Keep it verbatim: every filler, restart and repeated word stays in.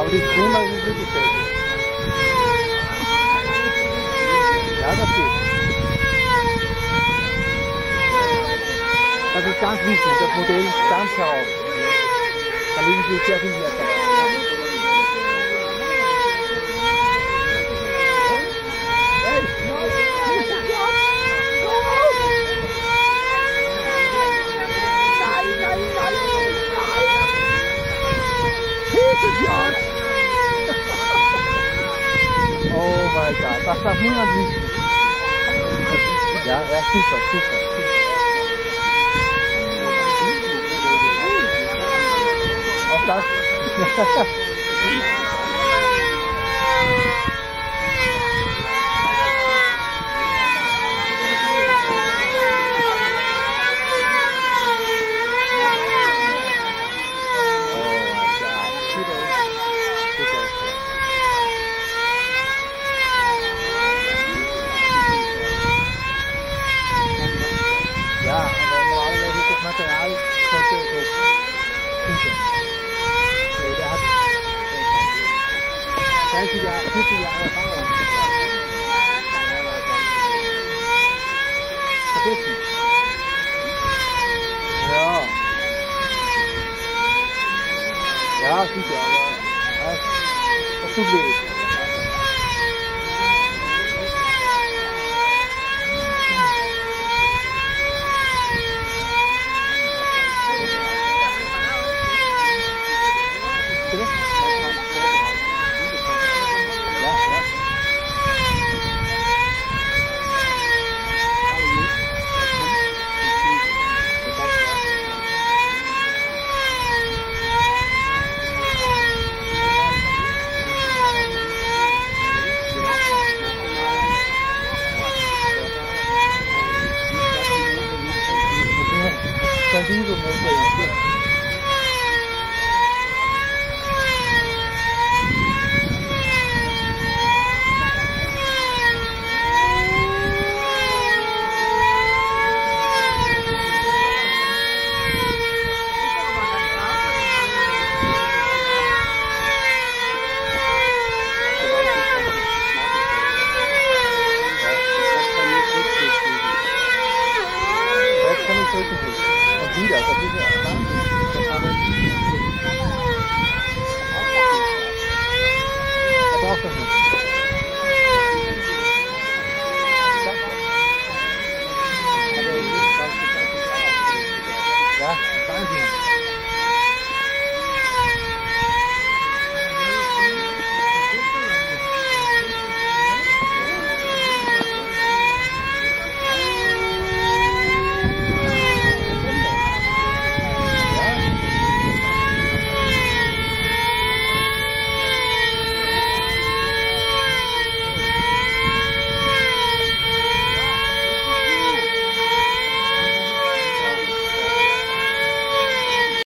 Aber die Crema ist wirklich sehr gut. Ja, das geht. Das ist ganz wichtig, das Modell ganz heraus. Da liegen Sie sehr viel Wert drauf. Oh mein Gott, das darf niemand wissen. Ja, ja, super, super. Auch das. Ja, aber normalerweise ist das Material sollte so stimmen. Der hat dreißig Jahre, vierzig Jahre Erfahrung. Vergessen. Ja. Ja, sicher, aber das, das tut weh.